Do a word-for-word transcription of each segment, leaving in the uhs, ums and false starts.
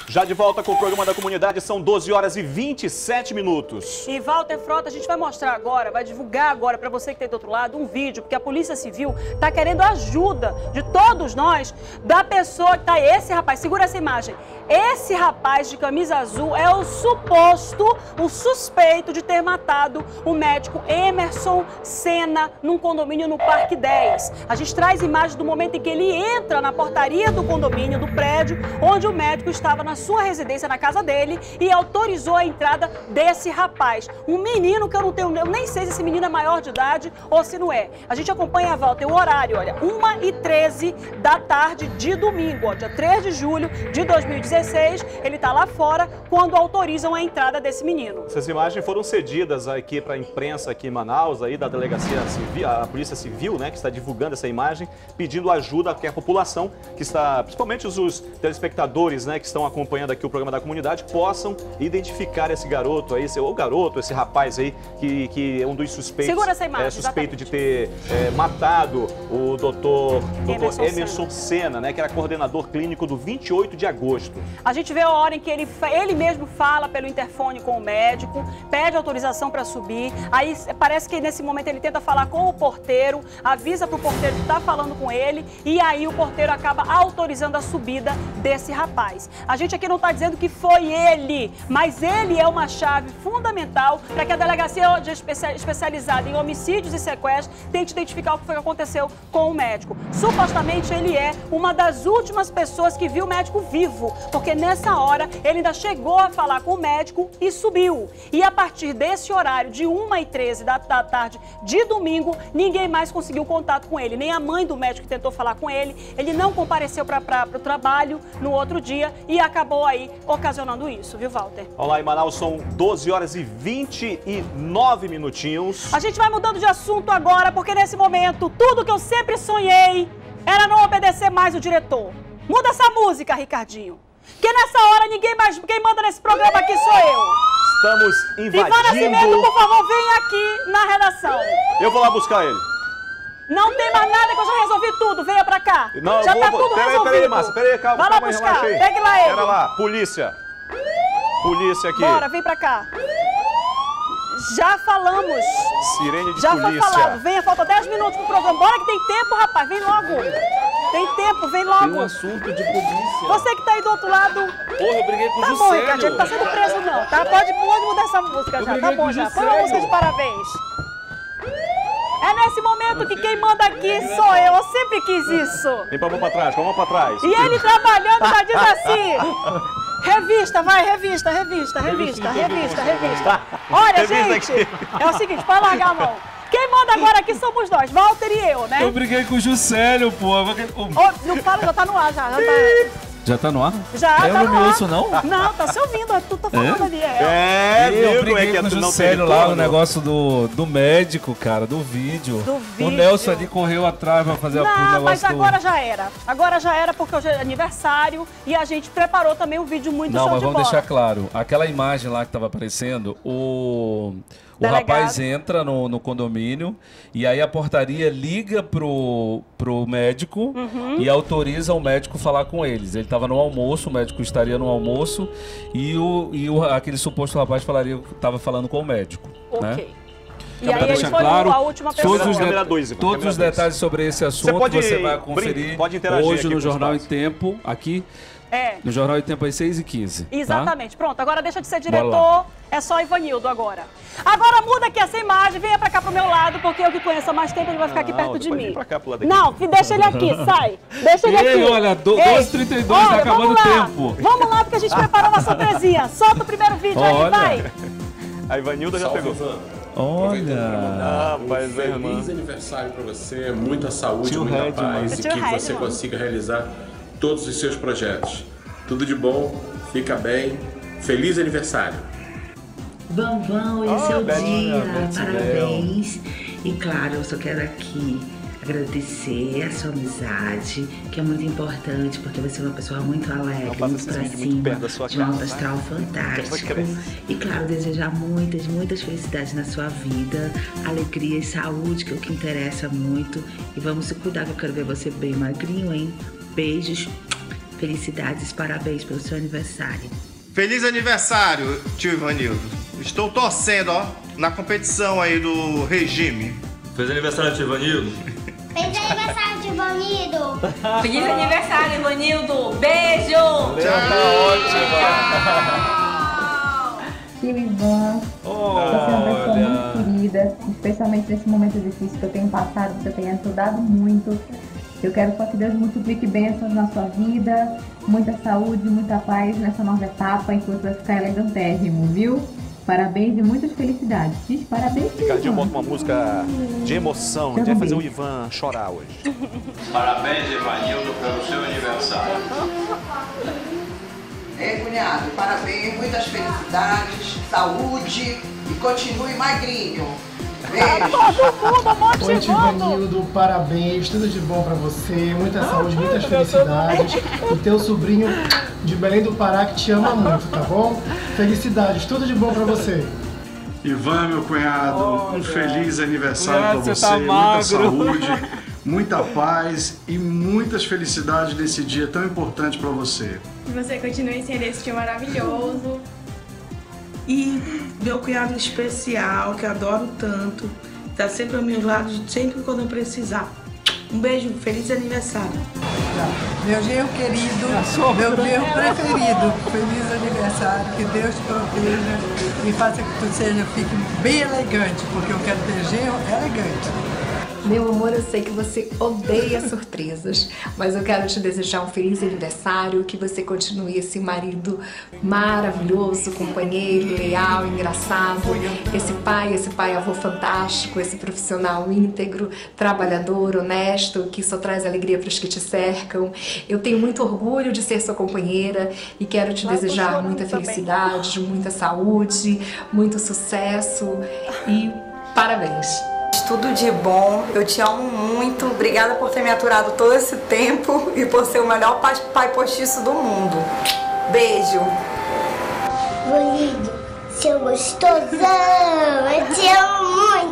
Já de volta com o programa da comunidade, são doze horas e vinte e sete minutos. E Walter Frota, a gente vai mostrar agora, vai divulgar agora para você que tem do outro lado um vídeo, porque a Polícia Civil está querendo ajuda de todos nós, da pessoa que tá esse rapaz, segura essa imagem. Esse rapaz de camisa azul é o suposto, o suspeito de ter matado o médico Emerson Senna num condomínio no Parque dez. A gente traz imagens do momento em que ele entra na portaria do condomínio, do prédio, onde o médico estava na sua residência, na casa dele, e autorizou a entrada desse rapaz. Um menino que eu não tenho, eu nem sei se esse menino é maior de idade ou se não é. A gente acompanha a volta, o horário, olha, uma e treze da tarde de domingo, ó, dia três de julho de dois mil e dezesseis, ele está lá fora quando autorizam a entrada desse menino. Essas imagens foram cedidas aqui para a imprensa aqui em Manaus, aí da Delegacia Civil, a Polícia Civil, né, que está divulgando essa imagem, pedindo ajuda que a população, que está, principalmente os, os telespectadores, né, que estão acompanhando aqui o programa da comunidade, possam identificar esse garoto aí, esse, ou garoto, esse rapaz aí, que, que é um dos suspeitos. Segura essa imagem, é suspeito exatamente. de ter é, matado o doutor Emerson, Emerson Senna, né, que era coordenador clínico do vinte e oito de agosto. A gente vê a hora em que ele, ele mesmo fala pelo interfone com o médico, pede autorização para subir, aí parece que nesse momento ele tenta falar com o porteiro, avisa para o porteiro que está falando com ele, e aí o porteiro acaba autorizando a subida desse rapaz. A gente aqui não está dizendo que foi ele, mas ele é uma chave fundamental para que a delegacia especializada em homicídios e sequestros tente identificar o que foi que aconteceu com o médico. Supostamente ele é uma das últimas pessoas que viu o médico vivo, porque nessa hora ele ainda chegou a falar com o médico e subiu. E a partir desse horário de uma e treze da, da tarde de domingo, ninguém mais conseguiu contato com ele, nem a mãe do médico que tentou falar com ele, ele não compareceu para o trabalho no outro dia e acabou aí ocasionando isso, viu, Walter? Vamos lá, em Manaus são doze horas e vinte e nove minutinhos. A gente vai mudando de assunto agora, porque nesse momento, tudo que eu sempre sonhei era não obedecer mais o diretor. Muda essa música, Ricardinho. Que nessa hora ninguém mais, quem manda nesse programa aqui sou eu. Estamos invadindo... Ivan Nascimento, por favor, vem aqui na redação. Eu vou lá buscar ele. Não tem mais nada que eu já resolvi tudo, venha pra cá. Não, já vou, tá vou, tudo peraí, resolvido. Peraí, Márcia, peraí, calma, Vai lá calma, buscar, relaxa aí. pegue lá ele. Pera lá, polícia. Polícia aqui. Bora, vem pra cá. Já falamos. Sirene de Já polícia. foi falado, venha, falta dez minutos pro programa. Bora que tem tempo, rapaz, vem logo. Tem tempo, vem logo. Tem um assunto de polícia. Você que tá aí do outro lado. Porra, eu briguei com o Tá Juscelio. bom, Ricardinho, não tá sendo preso não, tá? Pode, pode mudar essa música Eu já, briguei tá bom com o já. Põe uma Juscelio. música de parabéns. É nesse momento que quem manda aqui sou eu, eu sempre quis isso. Vem pra mão pra trás, com a mão pra trás. E ele trabalhando já diz assim... Revista, vai, revista, revista, revista, revista, revista. Olha, Revista gente, aqui. é o seguinte, pode largar a mão. Quem manda agora aqui somos nós, Walter e eu, né? Eu briguei com o Juscelio, pô. Ô, não fala, já tá no ar, já. Já tá, Já tá no ar? já Eu tá não no me ar. ouço, não? Não, tá se ouvindo, tu tá falando É? ali. É. É, eu viu? briguei É que com o tu não Juscelio tem lá no retorno. negócio do, do médico, cara, do vídeo. Do O vídeo. Nelson ali correu atrás pra fazer o Não, negócio mas do... agora já era. Agora já era porque hoje é aniversário e a gente preparou também um vídeo muito Não, show mas de vamos bola. deixar claro. Aquela imagem lá que tava aparecendo, o... O Delegado. rapaz entra no, no condomínio e aí a portaria liga pro, pro médico Uhum. e autoriza o médico falar com eles. Ele estava no almoço, o médico estaria no almoço e, o, e o, aquele suposto rapaz falaria que estava falando com o médico. Ok. Né? E Pra aí ele deixar foi claro, a última pessoa. todos os, de- Câmera dois, Ivan, todos câmera os dois. detalhes sobre esse assunto pode você vai brin- conferir pode interagir hoje aqui no com Jornal os em pais. Tempo, aqui É. no Jornal em Tempo às seis e quinze. Tá? Exatamente. Pronto, agora deixa de ser Bora lá. diretor, é só Ivanildo agora. Agora muda aqui essa imagem, venha pra cá pro meu lado, porque eu que conheço há mais tempo, ele vai ficar aqui Não, perto de depois mim. vem pra cá pro lado aqui. Não, fi- deixa ele aqui, sai. Deixa ele Ei, aqui. olha, do- Ei, doze e trinta e dois, tá olha, acabando vamos o lá. tempo. Vamos lá, porque a gente preparou uma surpresinha. Solta o primeiro vídeo aí, Olha. vai. A Ivanilda já pegou. Olha. Ah, rapaz, é, irmã. Feliz aniversário para você, muita saúde, Tio muita Redman. paz e Tio que você Redman. consiga realizar todos os seus projetos. Tudo de bom, fica bem, feliz aniversário! Vão, vão, esse Ah, é o Betinha, dia, Betinha. parabéns. E claro, eu só quero aqui agradecer a sua amizade, que é muito importante, porque você é uma pessoa muito alegre, Não faça muito esses pra vídeos muito cima, perto da sua de um cara, alto tá? astral fantástico. Vai crescer. E claro, desejar muitas, muitas felicidades na sua vida, alegria e saúde, que é o que interessa muito. E vamos se cuidar, que eu quero ver você bem magrinho, hein? Beijos. felicidades, parabéns pelo seu aniversário. Feliz aniversário, tio Ivanildo. Estou torcendo, ó, na competição aí do regime. Feliz aniversário, tio Ivanildo. Feliz aniversário, tio Ivanildo. Feliz aniversário, Ivanildo. Beijo. Tchau. Tio Ivan, você é uma pessoa muito querida, especialmente nesse momento difícil que eu tenho passado, você tem ajudado muito. Eu quero só que Deus multiplique bênçãos na sua vida, muita saúde, muita paz nessa nova etapa em que você vai ficar elegantérrimo, viu? Parabéns e muitas felicidades. Diz parabéns, Ivan. Ricardinho, bota uma música de emoção. A gente vai fazer o Ivan chorar hoje. Parabéns, Ivanildo, pelo seu aniversário. Ei, cunhado, parabéns, muitas felicidades, saúde e continue magrinho. Beijo. Oi, tio Ivanildo, parabéns, tudo de bom pra você, muita saúde, muitas felicidades. O teu sobrinho de Belém do Pará que te ama muito, tá bom? Felicidades, tudo de bom pra você. Ivan, meu cunhado, Olha, um feliz aniversário cunhado, pra você, você tá muita magro. saúde, muita paz e muitas felicidades nesse dia tão importante pra você. Que você continue sendo esse tio maravilhoso. E meu cunhado especial, que adoro tanto, tá sempre ao meu lado, sempre quando eu precisar. Um beijo, feliz aniversário. Meu genro querido, meu genro preferido, feliz aniversário, que Deus te proteja e faça que tu seja, fique bem elegante, porque eu quero ter genro elegante. Meu amor, eu sei que você odeia surpresas, mas eu quero te desejar um feliz aniversário, que você continue esse marido maravilhoso, companheiro, leal, engraçado, esse pai, esse pai avô fantástico, esse profissional íntegro, trabalhador, honesto, que só traz alegria para os que te cercam. Eu tenho muito orgulho de ser sua companheira e quero te desejar muita felicidade, muita saúde, muito sucesso e parabéns! Tudo de bom, eu te amo muito, obrigada por ter me aturado todo esse tempo e por ser o melhor pai, pai postiço do mundo. Beijo! Bonito, seu gostosão, eu te amo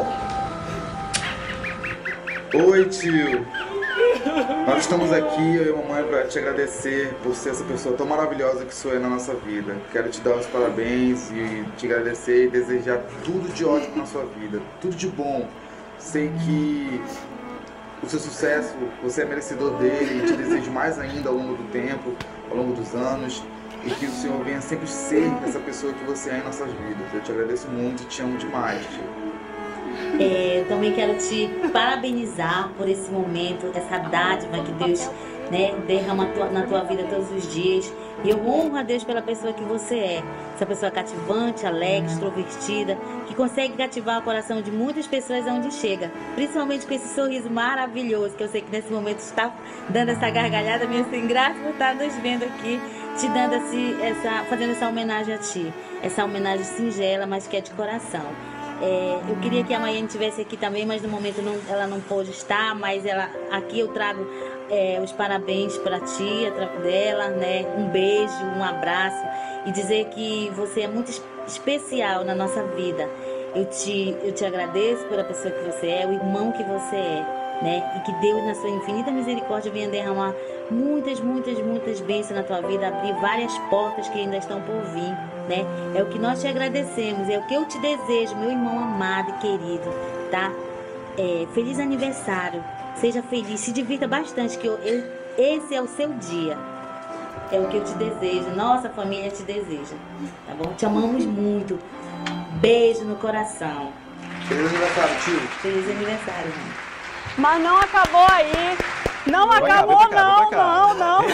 muito. Oi, tio! Nós estamos aqui, eu e a mamãe, para te agradecer por ser essa pessoa tão maravilhosa que sou eu na nossa vida. Quero te dar os parabéns e te agradecer e desejar tudo de ótimo na sua vida, tudo de bom. Sei que o seu sucesso, você é merecedor dele e te desejo mais ainda ao longo do tempo, ao longo dos anos, e que o Senhor venha sempre ser essa pessoa que você é em nossas vidas. Eu te agradeço muito e te amo demais, tio. É, eu também quero te parabenizar por esse momento, essa dádiva que Deus, né, derrama tua, na tua vida todos os dias. E eu honro a Deus pela pessoa que você é. Essa pessoa cativante, alegre, extrovertida, que consegue cativar o coração de muitas pessoas aonde chega. Principalmente com esse sorriso maravilhoso, que eu sei que nesse momento está dando essa gargalhada minha sem graça por estar nos vendo aqui, te dando esse, essa, fazendo essa homenagem a ti. Essa homenagem singela, mas que é de coração. É, eu queria que a Maiane estivesse aqui também, mas no momento não, ela não pôde estar, mas ela, aqui eu trago é, os parabéns para ti, dela, né? Um beijo, um abraço e dizer que você é muito especial na nossa vida. Eu te, eu te agradeço pela pessoa que você é, o irmão que você é, né? E que Deus, na sua infinita misericórdia, venha derramar muitas, muitas, muitas bênçãos na tua vida, abrir várias portas que ainda estão por vir, né? É o que nós te agradecemos, é o que eu te desejo, meu irmão amado e querido, tá? É, feliz aniversário, seja feliz, se divirta bastante, que eu, eu, esse é o seu dia. É o que eu te desejo, nossa família te deseja, tá bom? Te amamos muito. Beijo no coração. Feliz aniversário, tio. Feliz aniversário, irmão. Mas não acabou aí. Não Vai cá, acabou, vem pra cá, não, vem pra cá. não, não.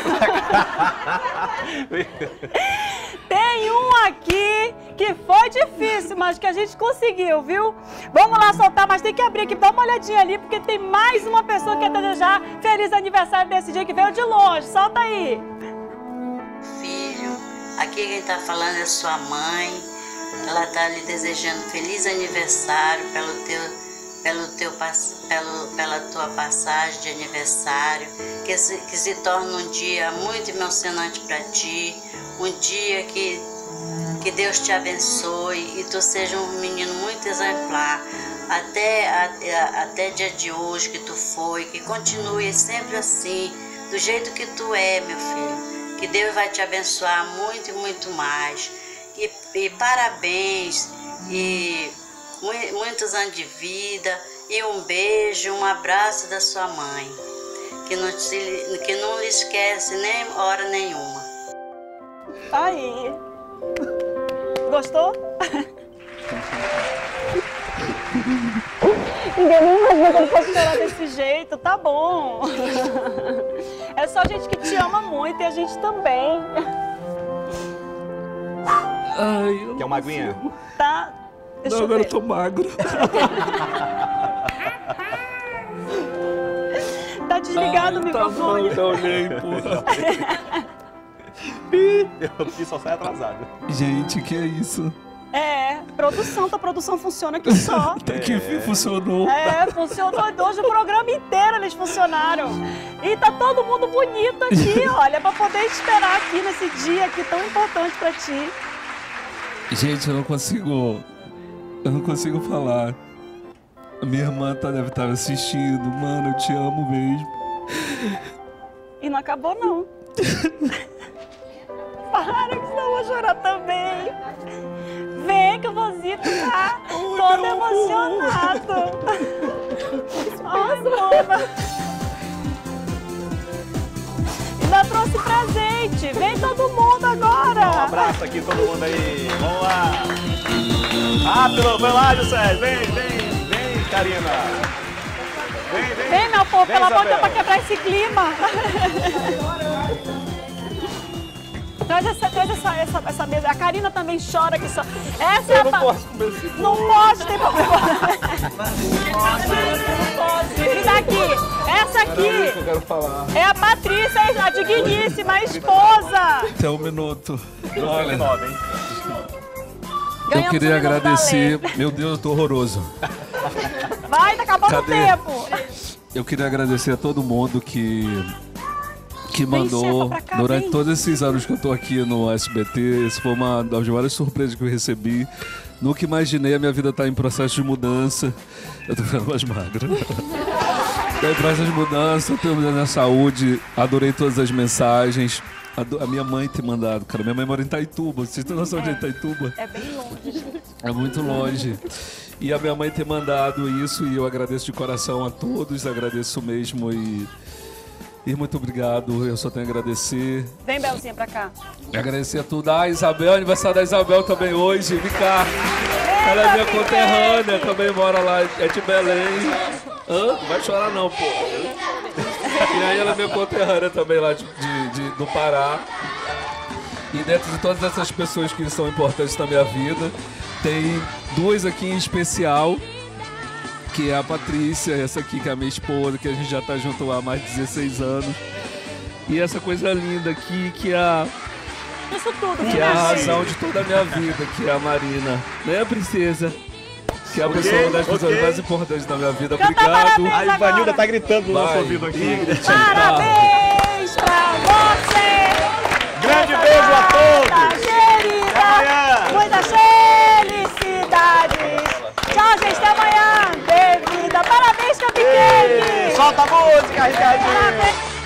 Tem um aqui que foi difícil, mas que a gente conseguiu, viu? Vamos lá soltar, mas tem que abrir aqui, dá uma olhadinha ali, porque tem mais uma pessoa que quer desejar feliz aniversário desse dia que veio de longe. Solta aí. Filho, aqui quem tá falando é sua mãe. Ela tá lhe desejando feliz aniversário pelo teu, pelo teu, pelo, pela tua passagem de aniversário, que se, que se torne um dia muito emocionante para ti, um dia que, que Deus te abençoe e tu seja um menino muito exemplar, até, até, até dia de hoje que tu foi, que continue sempre assim, do jeito que tu é, meu filho. Que Deus vai te abençoar muito e muito mais. E, e parabéns, e mu muitos anos de vida, e um beijo, um abraço da sua mãe. Que não, te, que não lhe esquece nem hora nenhuma. Aí. Gostou? Ninguém nem imagina que ele fosse chorar desse jeito, tá bom. É só gente que te ama muito e a gente também. Ai, eu Quer uma aguinha? Tá. Deixa não, eu agora ver. eu tô magro. Tá desligado Ai, o microfone. Tá bom, olhei, porra. Eu aqui só sai atrasado. Gente, que é isso? É, produção, a produção funciona aqui só. Até que enfim funcionou. É, funcionou. Hoje o programa inteiro eles funcionaram. E tá todo mundo bonito aqui, olha, pra poder esperar aqui nesse dia aqui tão importante pra ti. Gente, eu não consigo. Eu não consigo falar. A minha irmã tá, deve estar assistindo. Mano, eu te amo mesmo. E não acabou, não. Para, que senão eu vou chorar também. Vem que o Vozito tá todo emocionado. Ai, mama. Ainda trouxe presente. Vem todo mundo agora. Um abraço aqui, todo mundo aí. Vamos lá. Rápido, vem lá, José. Vem, vem, vem, Karina. Vem, vem. Vem, meu povo, Vem, pelo amor de Isabel. Deus, pra quebrar esse clima. Traz essa, traz essa, essa, essa mesa. A Karina também chora que só. Essa é a. Eu não pa- posso comer esse Não pode, tem problema. Me dá aqui. Essa Peraí, que aqui eu quero falar. é a Patrícia, a digníssima esposa. Até um minuto. Olha, eu Ganhamos queria um minuto da agradecer. Meu Deus, eu tô horroroso. Vai, tá acabando Cadê? o tempo. Eu queria agradecer a todo mundo que, que mandou chefa, pra cá, durante vem. todos esses anos que eu tô aqui no S B T. Isso foi uma das maiores surpresas que eu recebi. Nunca imaginei, a minha vida tá em processo de mudança. Eu tô ficando mais magro. Tá em processo de mudança, eu tô mudando a saúde. Adorei todas as mensagens. A, do- a minha mãe ter mandado, cara. Minha mãe mora em Itaituba. Vocês têm noção de Itaituba? É bem longe. É muito longe. E a minha mãe ter mandado isso, e eu agradeço de coração a todos, agradeço mesmo e, e muito obrigado, eu só tenho a agradecer. Vem, Belzinha, pra cá. Agradecer a tudo. Ah, Isabel, aniversário da Isabel também hoje, vem cá. Ela é minha conterrânea, também mora lá, é de Belém. Hã? Não vai chorar não, pô. E aí ela é minha conterrânea também lá de, de- de- do Pará. E dentro de todas essas pessoas que são importantes na minha vida, tem duas aqui em especial, que é a Patrícia, essa aqui que é a minha esposa, que a gente já tá junto há mais de dezesseis anos. E essa coisa linda aqui, que é a, Isso tudo, que é minha a gente. razão de toda a minha vida, que é a Marina. Né, princesa? Que é a Ok, pessoa, uma das pessoas ok. mais importantes da minha vida. Canta Obrigado. parabéns A Ivanilda agora. tá gritando no nosso Vai. ouvido aqui. Parabéns pra você. Grande beijo a todos. Querida. Até amanhã. Muitas felicidades. Tchau, gente. Até amanhã. Bebida. Parabéns, Cupcake. Solta a música, Ricardinho. Parabéns.